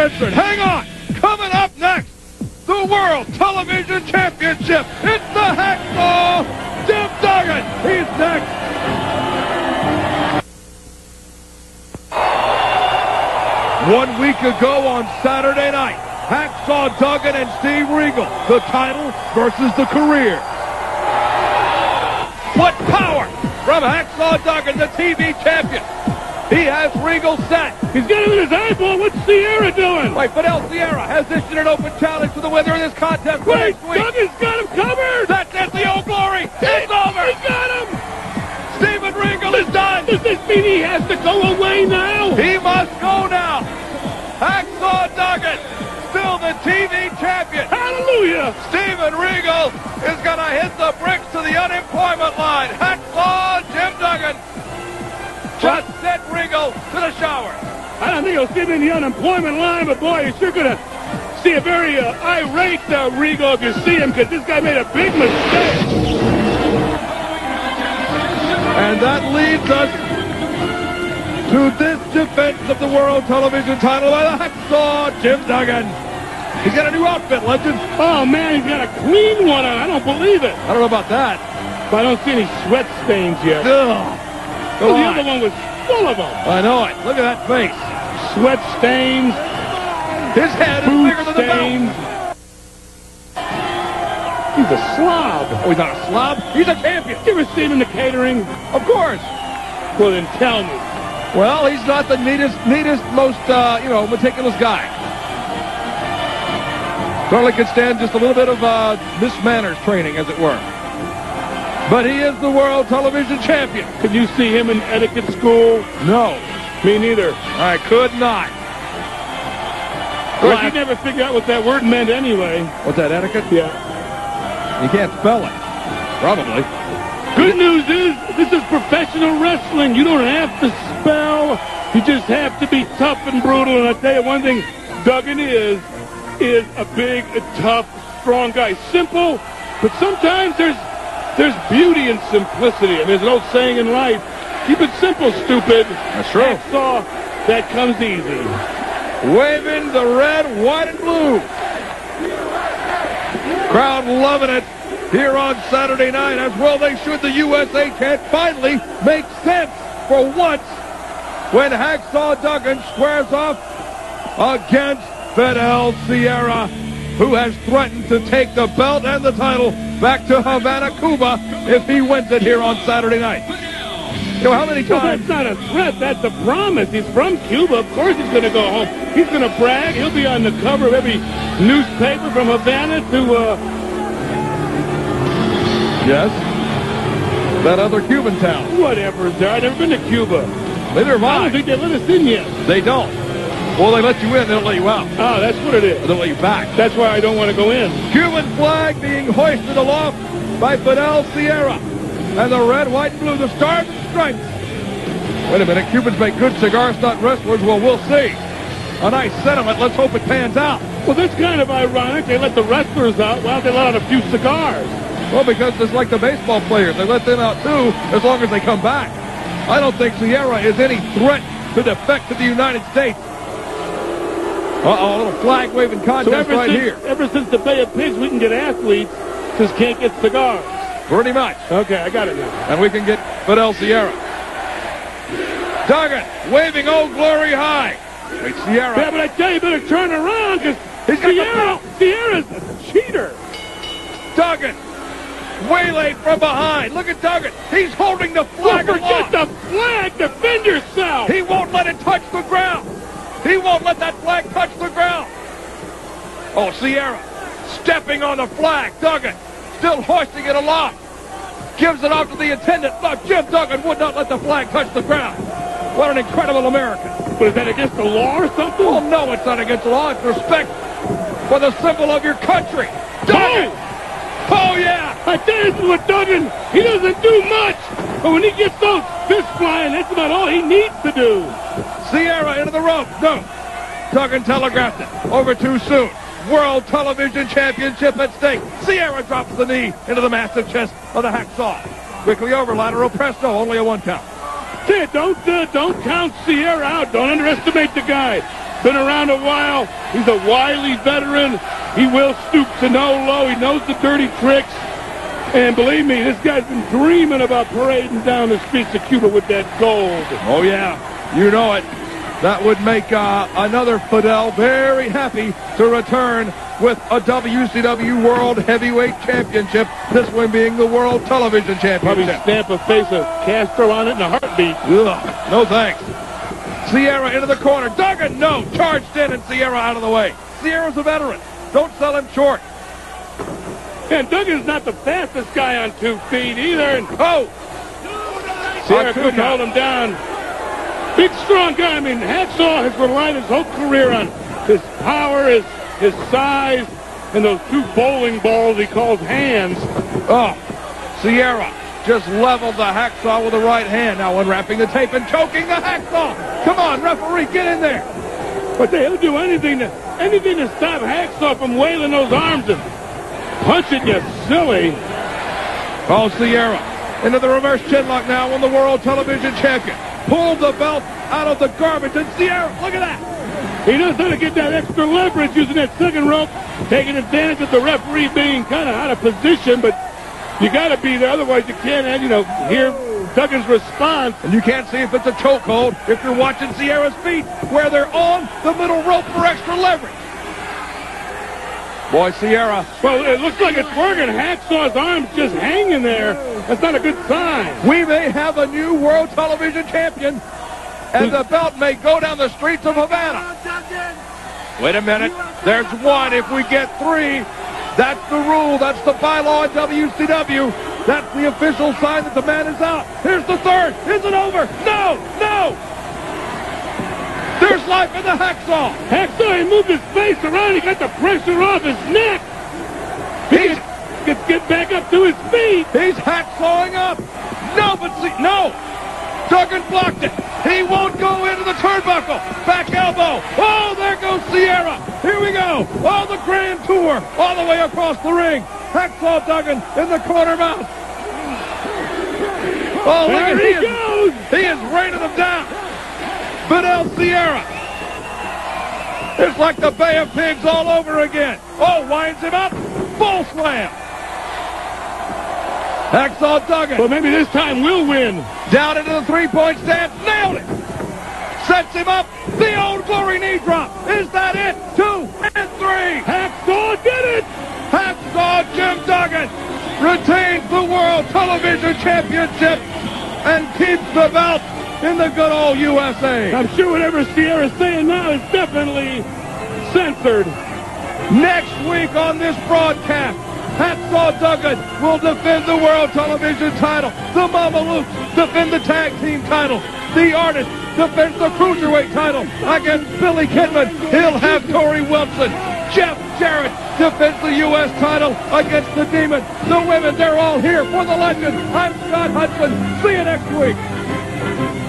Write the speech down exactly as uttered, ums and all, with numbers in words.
entrant. Hang on! Coming up next, the World Television Championship. It's the Hacksaw Jim Duggan. He's next. One week ago on Saturday night, Hacksaw Duggan and Steve Regal, the title versus the career. What power from Hacksaw Duggan, the T V champion. He has Regal set. He's got him in his eyeball. What's Sierra doing? Wait, Fidel Sierra has issued an open challenge to the winner of this contest. Wait, Duggan's got him covered. That's it, the Old Glory. It's over. He got him. Steven Regal is done. Does this mean he has to go away now? He must go now. Hacksaw Duggan, still the T V champion. Hallelujah. Steven Regal is going to hit the bricks to the unemployment line. Hacksaw Jim Duggan just sent Regal to the shower. I don't think he'll sit in the unemployment line, but boy, you're sure going to see a very uh, irate uh, Regal if you see him, because this guy made a big mistake. And that leads us to this defense of the World Television title by the Hacksaw Jim Duggan. He's got a new outfit, legend. Oh, man, he's got a clean one on. I don't believe it. I don't know about that. But I don't see any sweat stains yet. Ugh. Well, the other one was full of them. I know it. Look at that face. Sweat stains. His head is bigger than the stains. belt. He's a slob. Oh, he's not a slob. He's a champion. You ever seen him in the catering? Of course. Well, then tell me. Well, he's not the neatest, neatest, most, uh, you know, meticulous guy. Certainly could stand just a little bit of uh, mismanners training, as it were. But he is the World Television Champion. Could you see him in etiquette school? No. Me neither. I could not. Of course, you never figured out what that word meant anyway. What's that, etiquette? Yeah. You can't spell it. Probably. Good news is, this is professional wrestling. You don't have to spell. You just have to be tough and brutal. And I'll tell you one thing, Duggan is, is a big, tough, strong guy. Simple, but sometimes there's there's beauty in simplicity. I mean, there's an old saying in life, keep it simple, stupid. That's true. Hacksaw, that comes easy. Waving the red, white, and blue. Crowd loving it here on Saturday night, as well they should. The U S A chant finally make sense for once when Hacksaw Duggan squares off against Fidel Sierra, who has threatened to take the belt and the title back to Havana, Cuba, if he wins it here on Saturday night. You know how many Well, times? that's not a threat. That's a promise. He's from Cuba. Of course he's going to go home. He's going to brag. He'll be on the cover of every newspaper from Havana to... Uh... Yes. That other Cuban town. Whatever is there. I've never been to Cuba. Neither have I I. don't think they let us in yet. They don't. Well, they let you in, they don't let you out. Oh, that's what it is. They don't let you back. That's why I don't want to go in. Cuban flag being hoisted aloft by Fidel Sierra. And the red, white, and blue, the stars and stripes. Wait a minute, Cubans make good cigars, not wrestlers. Well, we'll see. A nice sentiment. Let's hope it pans out. Well, that's kind of ironic. They let the wrestlers out. Why don't they let out a few cigars? Well, because it's like the baseball players. They let them out, too, as long as they come back. I don't think Sierra is any threat to defect to the United States. Uh-oh, a little flag-waving contest so ever right since, here. Ever since the Bay of Pigs, we can get athletes, just can't get cigars. Pretty much. Okay, I got it now. And we can get Fidel Sierra. Duggan waving Old Glory high. Wait, Sierra. Yeah, but I tell you, you better turn around, because Sierra, Sierra's a cheater. Duggan waylaid from behind. Look at Duggan. He's holding the flag Well, forget aloft. the flag. Defend yourself. He won't let it touch the ground. He won't let that flag touch the ground. Oh, Sierra stepping on the flag. Duggan still hoisting it aloft. Gives it off to the attendant. Look, Jim Duggan would not let the flag touch the ground. What an incredible American. But is that against the law or something? Oh, no, it's not against the law. It's respect for the symbol of your country. Duggan! Oh, yeah! I tell you what, Duggan, he doesn't do much. But when he gets those fists flying, that's about all he needs to do. Sierra into the rope. No. Duggan telegraphed it. Over too soon. World Television Championship at stake. Sierra drops the knee into the massive chest of the Hacksaw. Quickly over, lateral presto, only a one count. Say, don't, uh, don't count Sierra out. Don't underestimate the guy. been around a while. He's a wily veteran. He will stoop to no low. He knows the dirty tricks. And believe me, this guy's been dreaming about parading down the streets of Cuba with that gold. Oh, yeah. You know it. That would make uh, another Fidel very happy to return with a W C W World Heavyweight Championship, this one being the World Television Probably Championship. stamp a face of Castro on it in a heartbeat. Ugh, no thanks. Sierra into the corner. Duggan, no. Charged in and Sierra out of the way. Sierra's a veteran. Don't sell him short. And Duggan's not the fastest guy on two feet either. And Oh! Sierra couldn't hold him down. Big, strong guy. I mean, Hacksaw has relied his whole career on his power, his, his size, and those two bowling balls he calls hands. Oh, Sierra just leveled the Hacksaw with the right hand. Now unwrapping the tape and choking the Hacksaw. Come on, referee, get in there. But they'll do anything to, anything to stop Hacksaw from wailing those arms and punching you silly. Oh, Sierra into the reverse chinlock now on the World Television Champion. Pulled the belt out of the garbage, and Sierra, look at that. He knows how to get that extra leverage using that second rope, taking advantage of the referee being kind of out of position, but you got to be there, otherwise you can't, you know, hear Duggan's response. And you can't see if it's a chokehold if you're watching Sierra's feet, where they're on the middle rope for extra leverage. Boy, Sierra. Well, it looks like it's working. Hacksaw's arm's just hanging there. That's not a good sign. We may have a new World Television Champion, and the belt may go down the streets of Havana. Wait a minute. There's one. If we get three, that's the rule. That's the bylaw in W C W. That's the official sign that the man is out. Here's the third. Is it over? No! No! There's life in the Hacksaw. Hacksaw, he moved his face around. He got the pressure off his neck. He He's, could get back up to his feet. he's hacksawing up. No, but see, no. Duggan blocked it. He won't go into the turnbuckle. Back elbow. Oh, there goes Sierra. Here we go. Oh, the grand tour all the way across the ring. Hacksaw Duggan in the corner mount. Oh, look There at he he goes. is, he is raining them down. Fidel Sierra. It's like the Bay of Pigs all over again. Oh, winds him up. Full slam. Hacksaw Duggan. Well, maybe this time we'll win. Down into the three-point stance. Nailed it. Sets him up. The Old Glory knee drop. Is that it? Two and three. Hacksaw did it. Hacksaw Jim Duggan retains the World Television Championship and keeps the belt in the good old U S A. I'm sure whatever Sierra's saying now is definitely censored. Next week on this broadcast, Hacksaw Duggan will defend the World Television title. The Mamalukes defend the tag team title. The Artist defends the Cruiserweight title against Billy Kidman. He'll have Torrie Wilson. Jeff Jarrett defends the U S title against the Demon. The women, they're all here for the legend. I'm Scott Hudson. See you next week.